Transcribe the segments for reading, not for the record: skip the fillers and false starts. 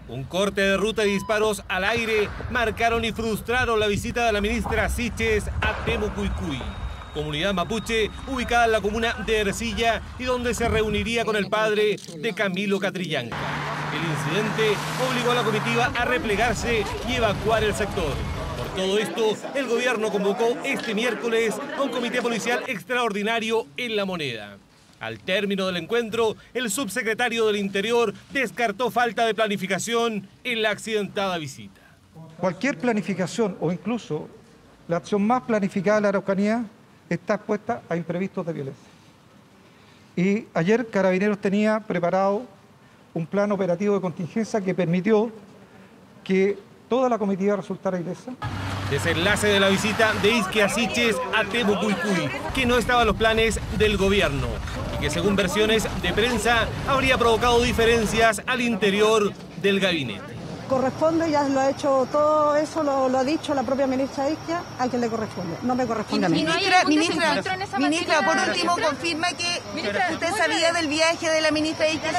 Un corte de ruta y disparos al aire marcaron y frustraron la visita de la ministra Siches a Temucuicui, comunidad mapuche ubicada en la comuna de Ercilla y donde se reuniría con el padre de Camilo Catrillanca. El incidente obligó a la comitiva a replegarse y evacuar el sector. Por todo esto, el gobierno convocó este miércoles a un comité policial extraordinario en La Moneda. Al término del encuentro, el subsecretario del Interior descartó falta de planificación en la accidentada visita. Cualquier planificación o incluso la acción más planificada de la Araucanía está expuesta a imprevistos de violencia. Y ayer Carabineros tenía preparado un plan operativo de contingencia que permitió que toda la comitiva resultara ilesa. Desenlace de la visita de Isquia Siches a Temucuicui, que no estaba en los planes del gobierno y que según versiones de prensa habría provocado diferencias al interior del gabinete. Corresponde, ya lo ha hecho todo eso, lo ha dicho la propia ministra Isquia, a quien le corresponde, no me corresponde a mí. Ministra, por último, confirma que usted sabía del viaje de la ministra Isquia.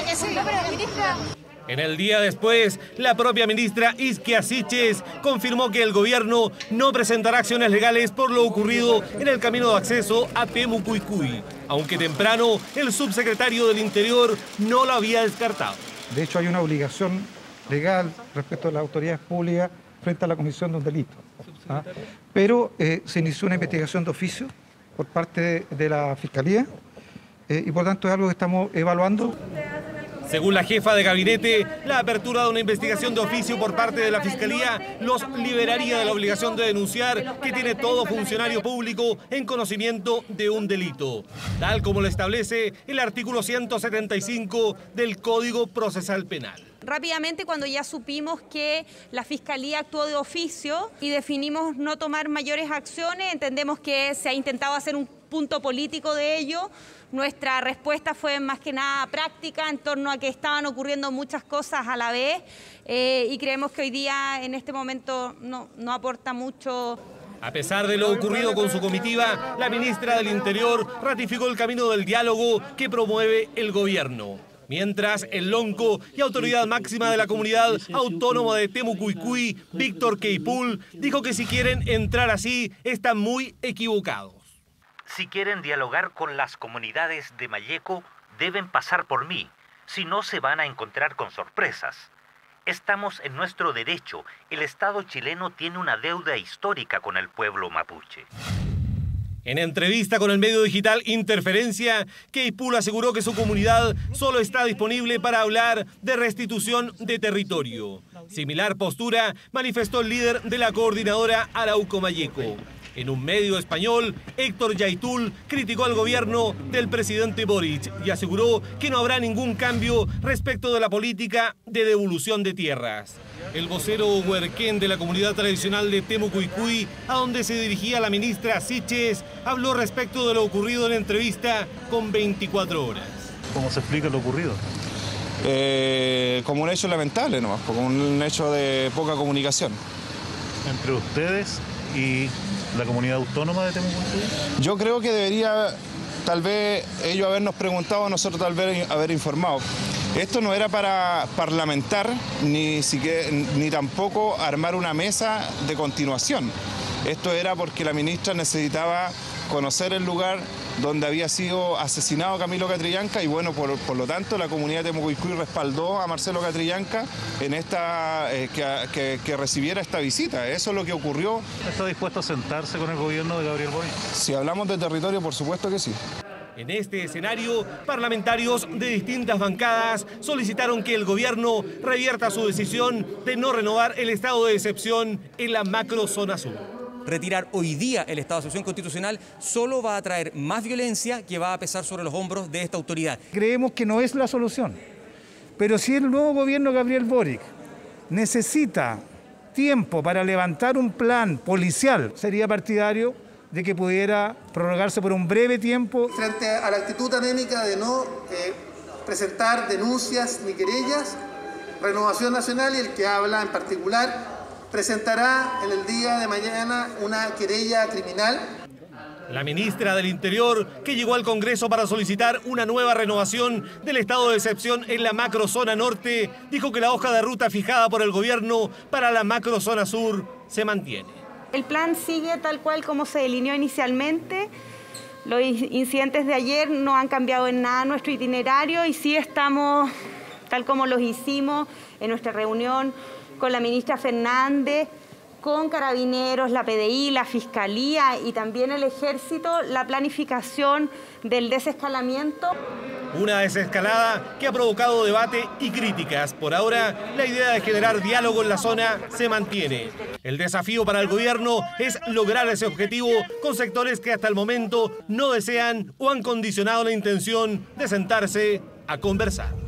En el día después, la propia ministra Isquia Siches confirmó que el gobierno no presentará acciones legales por lo ocurrido en el camino de acceso a Temucuicui, aunque temprano el subsecretario del Interior no lo había descartado. De hecho, hay una obligación legal respecto a las autoridades públicas frente a la comisión de un delito. Pero se inició una investigación de oficio por parte de la Fiscalía y por tanto es algo que estamos evaluando. Según la jefa de gabinete, la apertura de una investigación de oficio por parte de la Fiscalía los liberaría de la obligación de denunciar que tiene todo funcionario público en conocimiento de un delito, tal como lo establece el artículo 175 del Código Procesal Penal. Rápidamente, cuando ya supimos que la Fiscalía actuó de oficio y definimos no tomar mayores acciones, entendemos que se ha intentado hacer un punto político de ello. Nuestra respuesta fue más que nada práctica en torno a que estaban ocurriendo muchas cosas a la vez y creemos que hoy día, en este momento, no aporta mucho. A pesar de lo ocurrido con su comitiva, la ministra del Interior ratificó el camino del diálogo que promueve el gobierno. Mientras el lonco y autoridad máxima de la comunidad autónoma de Temucuicui, Víctor Queipul, dijo que si quieren entrar así, están muy equivocados. Si quieren dialogar con las comunidades de Malleco, deben pasar por mí, si no se van a encontrar con sorpresas. Estamos en nuestro derecho, el Estado chileno tiene una deuda histórica con el pueblo mapuche. En entrevista con el medio digital Interferencia, Queipul aseguró que su comunidad solo está disponible para hablar de restitución de territorio. Similar postura manifestó el líder de la coordinadora Arauco Malleco. En un medio español, Héctor Yaitul criticó al gobierno del presidente Boric y aseguró que no habrá ningún cambio respecto de la política de devolución de tierras. El vocero huerquén de la comunidad tradicional de Temucuicui, a donde se dirigía la ministra Siches, habló respecto de lo ocurrido en entrevista con 24 horas. ¿Cómo se explica lo ocurrido? Como un hecho lamentable nomás, como un hecho de poca comunicación. ¿Entre ustedes y la comunidad autónoma de Temucuicui? Yo creo que debería, tal vez, ellos habernos preguntado, nosotros tal vez haber informado. Esto no era para parlamentar, ni tampoco armar una mesa de continuación. Esto era porque la ministra necesitaba conocer el lugar donde había sido asesinado Camilo Catrillanca y bueno, por lo tanto la comunidad de Temucuicui respaldó a Marcelo Catrillanca en esta que recibiera esta visita. Eso es lo que ocurrió. ¿Está dispuesto a sentarse con el gobierno de Gabriel Boric? Si hablamos de territorio, por supuesto que sí. En este escenario, parlamentarios de distintas bancadas solicitaron que el gobierno revierta su decisión de no renovar el estado de excepción en la macrozona sur. Retirar hoy día el estado de excepción constitucional solo va a traer más violencia que va a pesar sobre los hombros de esta autoridad. Creemos que no es la solución, pero si el nuevo gobierno de Gabriel Boric necesita tiempo para levantar un plan policial, sería partidario de que pudiera prorrogarse por un breve tiempo. Frente a la actitud anémica de no presentar denuncias ni querellas, Renovación Nacional y el que habla en particular presentará en el día de mañana una querella criminal. La ministra del Interior, que llegó al Congreso para solicitar una nueva renovación del estado de excepción en la macrozona norte, dijo que la hoja de ruta fijada por el gobierno para la macrozona sur se mantiene. El plan sigue tal cual como se delineó inicialmente. Los incidentes de ayer no han cambiado en nada nuestro itinerario y sí estamos, tal como los hicimos en nuestra reunión con la ministra Fernández, con Carabineros, la PDI, la Fiscalía y también el Ejército, la planificación del desescalamiento. Una desescalada que ha provocado debate y críticas. Por ahora, la idea de generar diálogo en la zona se mantiene. El desafío para el gobierno es lograr ese objetivo con sectores que hasta el momento no desean o han condicionado la intención de sentarse a conversar.